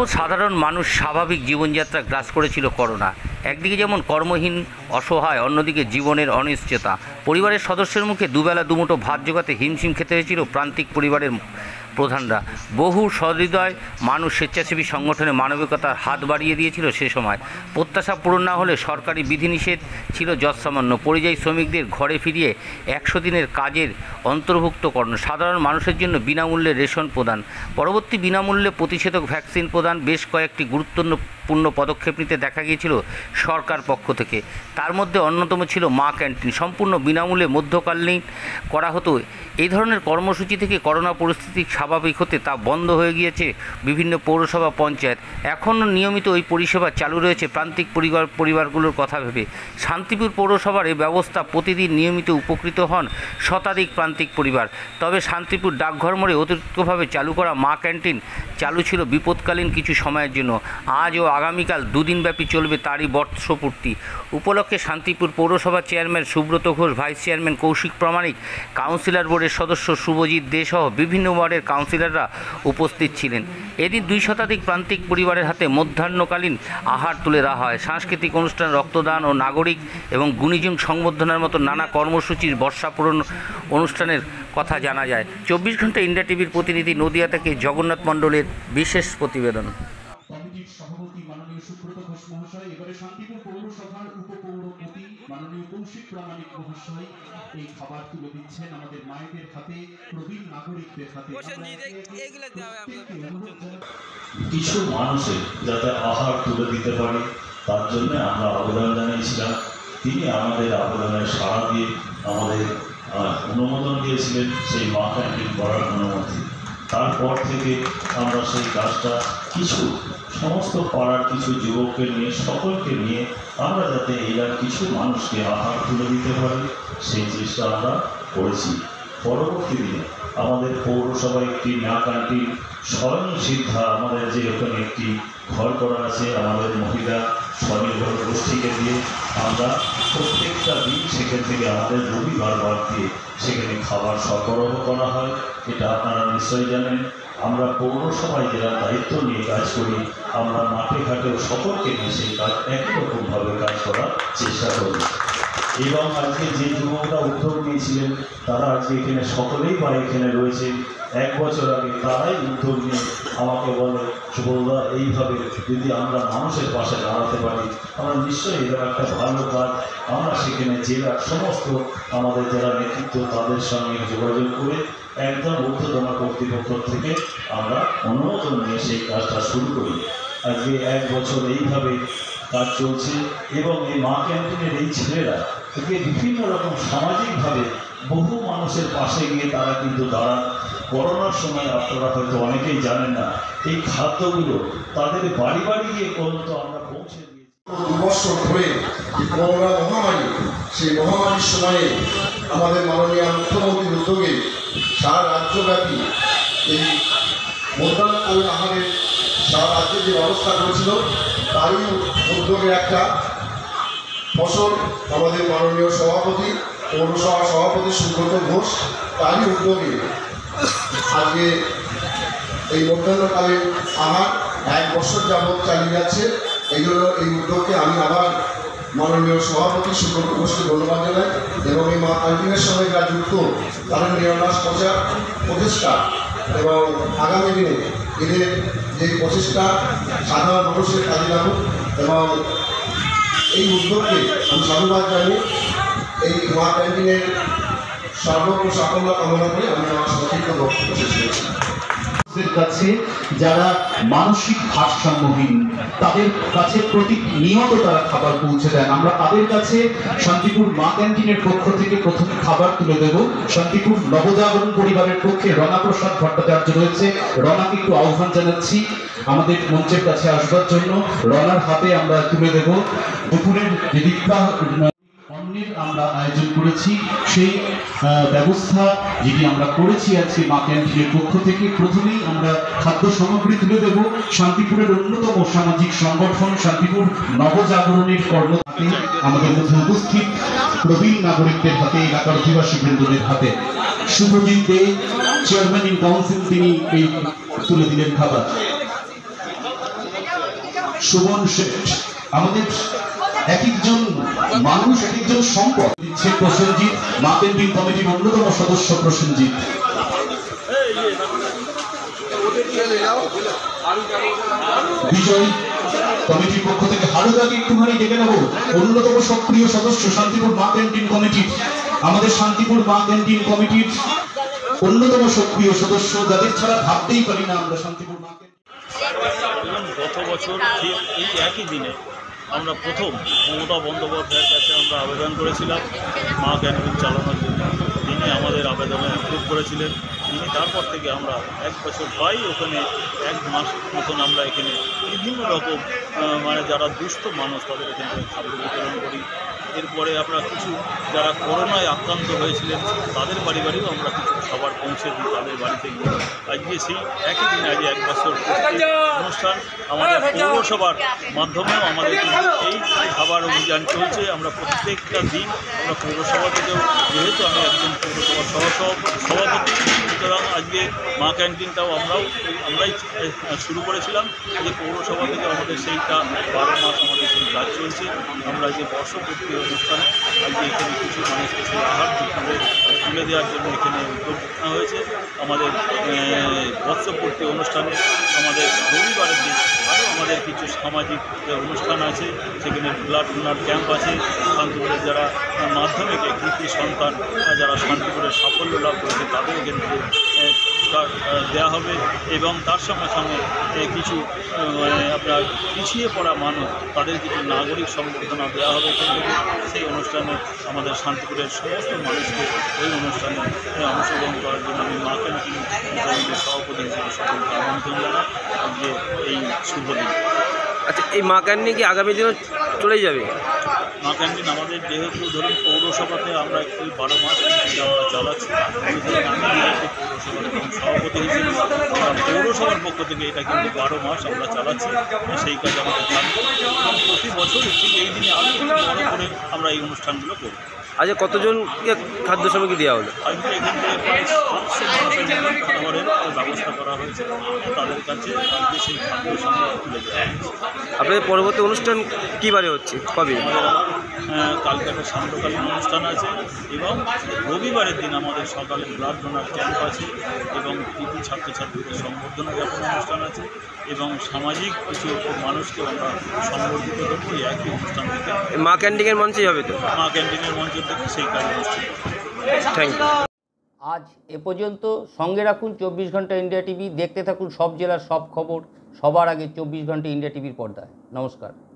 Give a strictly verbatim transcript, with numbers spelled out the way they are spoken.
সাধারণ মানুষ স্বাভাবিক জীবনযাত্রা গ্রাস করেছিল করোনা। একদিকে যেমন কর্মহীন, অসহায়, অন্যদিকে জীবনের অনিশ্চয়তা। পরিবারের সদস্যের মুখে দুবেলা দুমুঠো ভাত জোগাতে হিমশিম খেতে হয়েছিল প্রান্তিক পরিবারের প্রধানরা। বহু সহৃদয় মানুষ স্বেচ্ছাসেবী সংগঠনে মানবিকতার হাত বাড়িয়ে দিয়েছিল সে সময়। প্রত্যাশা পূরণ না হলে সরকারি বিধিনিষেধ ছিল যৎসামান্য। পরিযায়ী শ্রমিকদের ঘরে ফিরিয়ে একশো দিনের কাজের অন্তর্ভুক্তকরণ, সাধারণ মানুষের জন্য বিনামূল্যে রেশন প্রদান, পরবর্তী বিনামূল্যে প্রতিষেধক ভ্যাকসিন প্রদান, বেশ কয়েকটি গুরুত্বপূর্ণ পদক্ষেপ নিতে দেখা গিয়েছিল সরকার পক্ষ থেকে। তার মধ্যে অন্যতম ছিল মা ক্যান্টিন, সম্পূর্ণ বিনামূল্যে মধ্যকালীন করা হতো। এই ধরনের কর্মসূচি থেকে করোনা পরিস্থিতি স্বাভাবিক হতে তা বন্ধ হয়ে গিয়েছে বিভিন্ন পৌরসভা, পঞ্চায়েত। এখনও নিয়মিত ওই পরিষেবা চালু রয়েছে প্রান্তিক পরিবার পরিবারগুলোর কথা ভেবে। শান্তিপুর পৌরসভার এই ব্যবস্থা প্রতিদিন নিয়মিত উপকৃত হন শতাধিক প্রান্তিক পরিবার। তবে শান্তিপুর ডাকঘর মোড়ে অতিরিক্তভাবে চালু করা মা ক্যান্টিন চালু ছিল বিপদকালীন কিছু সময়ের জন্য। আজ ও আগামীকাল দুদিনব্যাপী চলবে তারই বর্ষপূর্তি উপলক্ষে শান্তিপুর পৌরসভার chairman Subrata Ghosh, vice chairman Kaushik Pramanik, councillor বোর্ডের সদস্য শুভজিৎ দে সহ বিভিন্ন ওয়ার্ডের কাউন্সিলররা উপস্থিত ছিলেন। এদিন দুই শতাধিক প্রান্তিক পরিবারের হাতে মধ্যাহ্নকালীন আহার তুলে দেওয়া হয়। সাংস্কৃতিক অনুষ্ঠান, রক্তদান ও নাগরিক এবং গুণীজন সংবর্ধনার মতো নানা কর্মসূচির বর্ষাপূরণ অনুষ্ঠানের কথা জানা যায়। চব্বিশ ঘন্টা ইন্ডিয়া টিভির প্রতিনিধি নদিয়া থেকে জগন্নাথ মণ্ডলের বিশেষ প্রতিবেদন। কমিটির সভাপতি মাননীয় সুব্রত ঘোষ মহাশয়, এবারে শান্তিপুর পৌরসভার উপপৌরপতি মাননীয় কৌশিক প্রামাণিক মহাশয় এই খাবার তুলে দিচ্ছেন আমাদের মায়েদের হাতে, প্রবীণ নাগরিকদের হাতে। কিছু মানুষের যাতে আহার তুলে দিতে পারে তার জন্য আমরা আবেদন জানিয়েছিলাম। তিনি আমাদের আবেদনের সাড়া দিয়ে আমাদের অনুমোদন দিয়েছিলেন সেই মা ক্যান্টিন করার অনুমতি। তারপর থেকে আমরা সেই কাজটা কিছু সমস্ত পাড়ার কিছু যুবককে নিয়ে, সকলকে নিয়ে আমরা যাতে এরা কিছু মানুষকে আহার তুলে দিতে পারি সেই চেষ্টা আমরা করেছি। পরবর্তী দিনে আমাদের পৌরসভায় একটি মা ক্যান্টিন স্বয়ং সিদ্ধা, আমাদের যে ওখানে একটি ঘর করা আছে আমাদের মহিলা স্বনির্ভর গোষ্ঠীকে দিয়ে আমরা প্রত্যেকটা দিন সেখান থেকে আমাদের রবিবার বাদ দিয়ে সেখানে খাবার সরবরাহ করা হয়। এটা আপনারা নিশ্চয়ই জানেন। আমরা পৌরসভায় যারা দায়িত্ব নিয়ে কাজ করি, আমরা মাঠে ঘাটেও সকলকে নিয়ে সেই কাজ একই রকমভাবে কাজ করার চেষ্টা করি। এবং আজকে যে যুবকরা উদ্যোগ নিয়েছিলেন তারা আজকে এখানে সকলেই বা এখানে রয়েছে। এক বছর আগে তারাই উদ্যোগ নিয়ে আমাকে বলে, সুবলদা এইভাবে যদি আমরা মানুষের পাশে দাঁড়াতে পারি আমরা নিশ্চয়ই এটা একটা ভালো কাজ। আমরা সেখানে জেলার সমস্ত আমাদের যারা নেতৃত্ব তাদের সঙ্গে যোগাযোগ করে একদম ঊর্ধ্বতন কর্তৃপক্ষ থেকে আমরা অনুমোদন নিয়ে সেই কাজটা শুরু করি। আজকে এক বছর এইভাবে কাজ চলছে এবং এই মা ক্যান্টিনের এই ছেলেরা একে বিভিন্ন রকম সামাজিকভাবে বহু মানুষের পাশে গিয়ে তারা কিন্তু দাঁড়ান। করোনার সময় আপনারা হয়তো অনেকেই জানেন না, এই খাদ্যগুলো তাদের বাড়ি বাড়ি গিয়ে পর্যন্ত আমরা পৌঁছে দিয়েছি। দু বছর ধরে করোনা মহামারী, সেই মহামারীর সময়ে আমাদের মাননীয় মুখ্যমন্ত্রীর উদ্যোগে সারা রাজ্যব্যাপী এই মধ্যাহ্নকালীন আহারের সারা রাজ্যে যে ব্যবস্থা করেছিল তারই উদ্যোগে একটা ফসল আমাদের মাননীয় সভাপতি, পৌরসভা সভাপতি সুব্রত ঘোষ তারই উদ্যোগে আজকে এই মধ্যাহ্নকালীন আহার এক বছর যাবৎ চালিয়ে যাচ্ছে। এই জন্য এই উদ্যোগকে আমি আবার মাননীয় সভাপতি সুব্রত ঘোষকে ধন্যবাদ জানাই এবং এই মা ক্যান্টিনের সঙ্গে যারা যুক্ত তাদের নিরলস প্রচার প্রচেষ্টা এবং আগামী দিনে এদের যে প্রচেষ্টা সাধারণ মানুষের কাজে লাগুক এবং এই উদ্যোগকে আমি সাধুবাদ জানি। এই মা ক্যান্টিনের সর্বত্র সাফল্য কামনা করে আমি আমার সংক্ষিপ্ত বক্তব্য শেষ করছি। কাছে যারা মানসিক ভারসাম্যহীন তাদের কাছে প্রতি নিয়ত তারা খাবার পৌঁছে দেন। আমরা তাদের কাছে শান্তিপুর মা ক্যান্টিনের পক্ষ থেকে প্রথমে খাবার তুলে দেব। শান্তিপুর নবজাগরণ পরিবারের পক্ষে রণা প্রসাদ ভট্টাচার্য রয়েছে, রণাকে একটু আহ্বান জানাচ্ছি আমাদের মঞ্চের কাছে আসবার জন্য। রণার হাতে আমরা তুলে দেব দুপুরের যে দীক্ষা অন্যের আমরা আয়োজন করেছি সেই ব্যবস্থা যেটি আমরা করেছি আজকে মা ক্যান্টিনের পক্ষ থেকে। প্রথমেই আমরা খাদ্য সামগ্রী তুলে দেব শান্তিপুরের অন্যতম সামাজিক সংগঠন শান্তিপুর নবজাগরণের কর্মকর্তা আমাদের মধ্যে উপস্থিত প্রবীণ নাগরিকদের হাতে, এলাকার অধিবাসী বৃন্দদের হাতে। Subhajit Dey, chairman in council, তিনি এই তুলে দিলেন খাবার। সুমন শেঠ, আমাদের এক একজন মানুষ এক একজন সম্পদ দিচ্ছে প্রসেনজিৎ, মা ক্যান্টিন কমিটির অন্যতম সদস্য প্রসেনজিৎ। বিজয় কমিটির পক্ষ থেকে হারুদাকে একটুখানি ডেকে নেব, অন্যতম সক্রিয় সদস্য শান্তিপুর মা ক্যান্টিন কমিটির, আমাদের শান্তিপুর মা ক্যান্টিন কমিটির অন্যতম সক্রিয় সদস্য, যাদের ছাড়া ভাবতেই পারি না আমরা শান্তিপুর মা ক্যান্টিন। গত বছর ঠিক এই একই দিনে আমরা প্রথম মমতা বন্দ্যোপাধ্যায়ের কাছে আমরা আবেদন করেছিলাম মা ক্যান্টিন চালানোর জন্য। তিনি আমাদের আবেদনে অ্যাপ্রুভ করেছিলেন। তিনি তারপর থেকে আমরা এক বছর প্রায় ওখানে এক মাস মতন আমরা এখানে বিভিন্ন রকম মানে যারা দুস্থ মানুষ তাদের এখান থেকে খাদ্য বিতরণ করি। এরপরে আমরা কিছু যারা করোনায় আক্রান্ত হয়েছিলেন তাদের বাড়ি বাড়িও আমরা কিছু খাবার পৌঁছে দিই তাদের বাড়িতে গিয়ে। আজকে সেই একই দিনে আজ এক বছর অনুষ্ঠান আমাদের পৌরসভার মাধ্যমেও আমাদের কিন্তু এই খাবার অভিযান চলছে। আমরা প্রত্যেকটা দিন আমরা পৌরসভা থেকেও, যেহেতু আমি একজন পৌরসভার সহসভাপতি, সুতরাং আজকে মা ক্যান্টিনটাও আমরাও আমরাই শুরু করেছিলাম। যে পৌরসভা থেকে আমাদের সেইটা বারো মাস আমাদের সেই কাজ চলছে। আমরা যে বর্ষপূর্তি অনুষ্ঠানে আজকে এখানে কিছু মানুষকে সেই আহার তুলে তুলে দেওয়ার জন্য এখানে উদ্যোগ নেওয়া হয়েছে। আমাদের বর্ষপূর্তি অনুষ্ঠানে আমাদের রবিবারের দিন আরও আমাদের কিছু সামাজিক অনুষ্ঠান আছে, সেখানে ব্লাড ডোনার ক্যাম্প আছে। শান্তিপুরের যারা মাধ্যমিকে কৃতি সন্তান যারা শান্তিপুরের সাফল্য লাভ করেছে তাদের কিন্তু দেওয়া হবে, এবং তার সঙ্গে সঙ্গে কিছু আপনার পিছিয়ে পড়া মানুষ তাদের কিছু নাগরিক সংবর্ধনা দেওয়া হবে এখান থেকে। সেই অনুষ্ঠানে আমাদের শান্তিপুরের সমস্ত মানুষকে ওই অনুষ্ঠানে অংশগ্রহণ করার জন্য আমি মা ক্যান্টিন কমিটির সভাপতি হিসেবে সকলকে আমন্ত্রণ জানাই যে এই শুভ দিন। আচ্ছা, এই মা ক্যান্টিন কি আগামী দিনও চলে যাবে? মা ক্যান্টিন আমাদের যেহেতু ধরুন পৌরসভাতে আমরা একটু বারো মাস আমরা চালাচ্ছি, আমি যেহেতু পৌরসভার সভাপতি হিসেবে পৌরসভার পক্ষ থেকে এটা কিন্তু বারো মাস আমরা চালাচ্ছি। সেই কাজে আমাদের থাকবে এবং প্রতি বছর ঠিক এই দিনে আরও একটু বড় করে আমরা এই অনুষ্ঠানগুলো করি। আচ্ছা, কতজনকে খাদ্য সামগ্রী দেওয়া হলো? আজকে এখান থেকে প্রায় সাতশো মানুষের জন্য খাবারের ব্যবস্থা করা হয়েছে। তাদের কাছে আজকে সেই খাদ্য সামগ্রী তুলে দেওয়া হয়েছে। আপনাদের পরবর্তী অনুষ্ঠান কী বারে হচ্ছে, কবে? আমাদের আবার কালকে একটা সান্ধ্যকালীন অনুষ্ঠান আছে, এবং রবিবারের দিন আমাদের সকালে ব্লাড ডোনার ক্যাম্প আছে, এবং কৃতি ছাত্রছাত্রীদের সংবর্ধনা জ্ঞাপন অনুষ্ঠান আছে, এবং সামাজিক কিছু মানুষকে আমরা সংবর্ধিত করছি একই অনুষ্ঠান থেকে। মা ক্যান্টিনের মঞ্চেই হবে তো? মা ক্যান্টিনের মঞ্চ থেকে সেই কাজ অনুষ্ঠিত। Thank you. আজ এ পর্যন্ত। সঙ্গে রাখুন চব্বিশ ঘন্টা ইন্ডিয়া টিভি। দেখতে থাকুন সব জেলার সব খবর সবার আগে চব্বিশ ঘন্টা ইন্ডিয়া টিভির পর্দায়। নমস্কার।